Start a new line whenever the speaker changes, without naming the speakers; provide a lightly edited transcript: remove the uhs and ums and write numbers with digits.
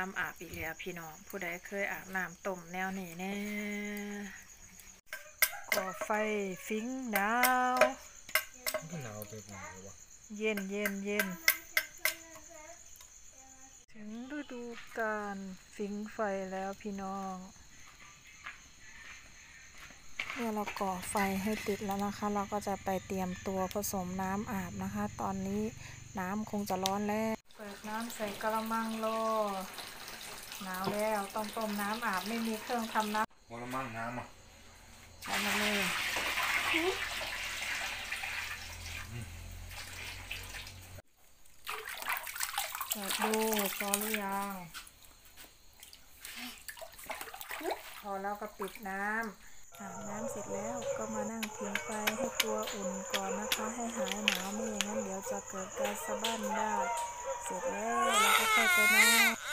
ำอาบอีกแล้วพี่น้องผู้ใดเคยอาบน้ำต้มแนวนี้แน่ก่อไฟฟิ้งดาว
ก็หนาวไปหนาววะ
เย็นถึงฤดูกาลฟิ้งไฟแล้วพี่น้องเมื่อเราก่อไฟให้ติดแล้วนะคะเราก็จะไปเตรียมตัวผสมน้ำอาบนะคะตอนนี้น้ำคงจะร้อนแล้วเปิดน้ำใส่กระมังโลหนาวแล้วต้องต้มน้ำอาบไม่มีเครื่องทำน้ำ
กระมังน้ำอ่ะ
ใช้มาเลยเปิดดูพอหรือยังพอแล้วก็ปิดน้ำอาบน้ำเสร็จแล้วก็มานั่งผิงไฟให้ตัวอุ่นก่อนนะคะให้หายหนาวไม่อย่างนั้นเดี๋ยวจะเกิดการสะบั้นได้เสร็จแล้วเราก็ค่อยไปนอน